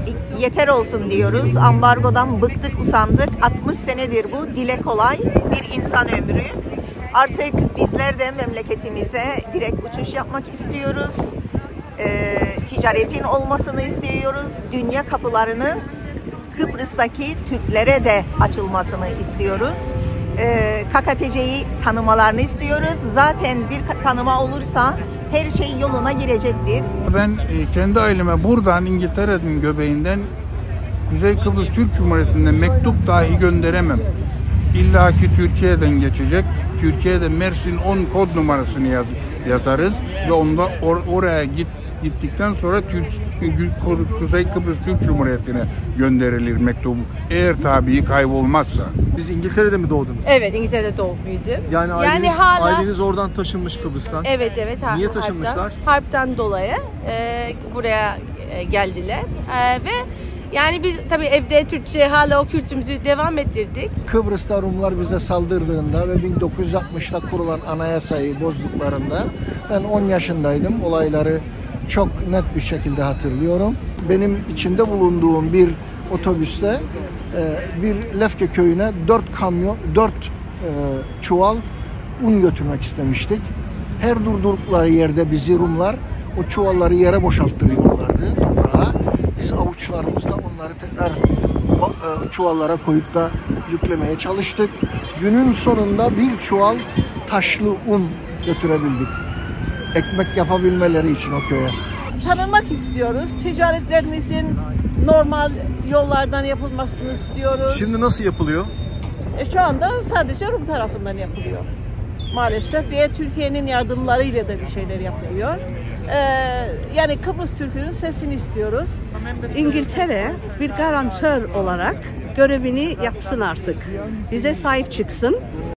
yeter olsun diyoruz. Ambargodan bıktık, usandık. 60 senedir bu. Dile kolay bir insan ömrü. Artık bizler de memleketimize direkt uçuş yapmak istiyoruz. Ticaretin olmasını istiyoruz. Dünya kapılarının Kıbrıs'taki Türklere de açılmasını istiyoruz. KKTC'yi tanımalarını istiyoruz. Zaten bir tanıma olursa her şey yoluna girecektir. Ben kendi aileme buradan İngiltere'nin göbeğinden Kuzey Kıbrıs Türk Cumhuriyeti'nde mektup dahi gönderemem. İlla ki Türkiye'den geçecek. Türkiye'de Mersin 10 kod numarasını yazarız ve onda oraya gittikten sonra Kuzey Kıbrıs Türk Cumhuriyeti'ne gönderilir mektubu. Eğer tabii kaybolmazsa. Siz İngiltere'de mi doğdunuz? Evet, İngiltere'de doğup büyüdüm. Yani aileniz oradan taşınmış Kıbrıs'tan. Evet. Niye taşınmışlar? Harpten dolayı buraya geldiler ve yani biz tabii evde Türkçe hala o kültürümüzü devam ettirdik. Kıbrıs'ta Rumlar bize saldırdığında ve 1960'da kurulan anayasayı bozduklarında ben 10 yaşındaydım. Olayları çok net bir şekilde hatırlıyorum. Benim içinde bulunduğum bir otobüste bir Lefke köyüne 4 çuval un götürmek istemiştik. Her durdukları yerde bizi Rumlar o çuvalları yere boşalttırıyorlardı, toprağa. Biz avuçlarımızla onları tekrar çuvallara koyup da yüklemeye çalıştık. Günün sonunda bir çuval taşlı un götürebildik. Ekmek yapabilmeleri için o köye. Tanımak istiyoruz. Ticaretlerimizin normal yollardan yapılmasını istiyoruz. Şimdi nasıl yapılıyor? Şu anda sadece Rum tarafından yapılıyor. Maalesef ve Türkiye'nin yardımlarıyla da bir şeyler yapılıyor. Yani Kıbrıs Türk'ünün sesini istiyoruz. İngiltere bir garantör olarak görevini yapsın artık. Bize sahip çıksın.